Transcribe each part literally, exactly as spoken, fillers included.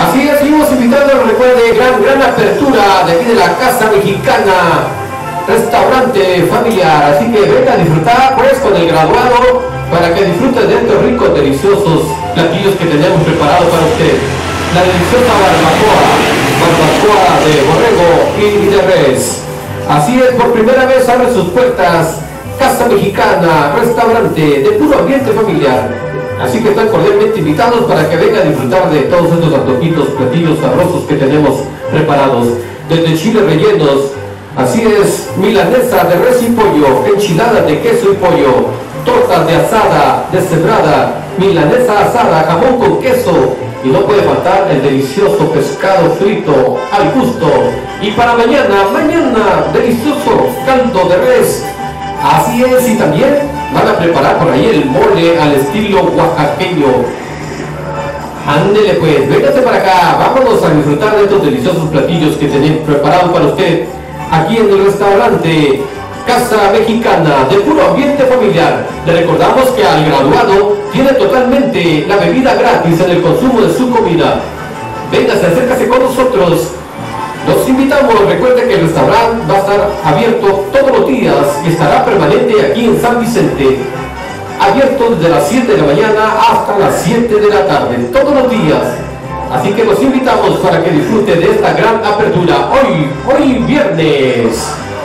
Así es, seguimos invitando, recuerde, gran, gran apertura de aquí de la Casa Mexicana, restaurante familiar, así que venga a disfrutar pues con el graduado para que disfrute de estos ricos, deliciosos platillos que tenemos preparados para usted. La deliciosa barbacoa, barbacoa de borrego y de res. Así es, por primera vez abre sus puertas Casa Mexicana, restaurante de puro ambiente familiar. Así que están cordialmente invitados para que vengan a disfrutar de todos estos antojitos, platillos sabrosos que tenemos preparados. Desde chiles rellenos, así es, milanesa de res y pollo, enchiladas de queso y pollo, tortas de asada, deshebrada, milanesa asada, jamón con queso, y no puede faltar el delicioso pescado frito al gusto. Y para mañana, mañana, delicioso caldo de res. Así es, y también van a preparar por ahí el mole al estilo oaxaqueño. Ándele pues, véngase para acá, vámonos a disfrutar de estos deliciosos platillos que tenemos preparados para usted aquí en el restaurante Casa Mexicana de puro ambiente familiar. Le recordamos que al graduado tiene totalmente la bebida gratis en el consumo de su comida. Véngase, acércase con nosotros. Los invitamos, recuerde que el restaurante va a estar abierto todos los días y estará permanente aquí en San Vicente. Abierto desde las siete de la mañana hasta las siete de la tarde, todos los días. Así que los invitamos para que disfrute de esta gran apertura hoy, hoy viernes.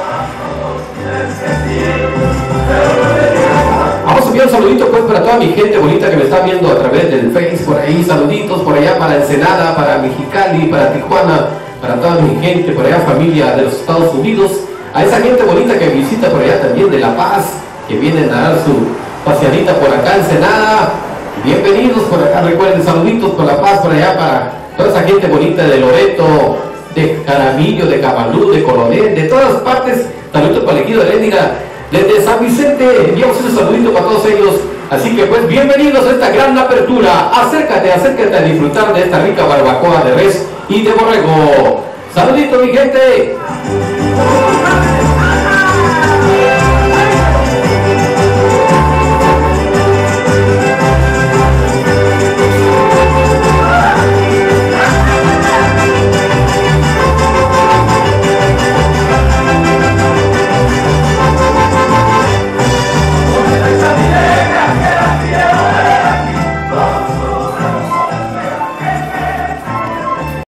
Vamos a enviar un saludito pues para toda mi gente bonita que me está viendo a través del Face, por ahí, saluditos por allá para Ensenada, para Mexicali, para Tijuana, para toda mi gente por allá, familia de los Estados Unidos, a esa gente bonita que visita por allá también de La Paz, que vienen a dar su paseadita por acá en Ensenada. Bienvenidos por acá, recuerden, saluditos por La Paz, por allá para toda esa gente bonita de Loreto, de Jaramillo, de Cabalú, de Coronel, de todas partes. Saludos para el equipo de Léndiga, desde San Vicente, enviamos un saludito para todos ellos. Así que pues bienvenidos a esta gran apertura. Acércate, acércate a disfrutar de esta rica barbacoa de res y de borrego. Saludito mi gente.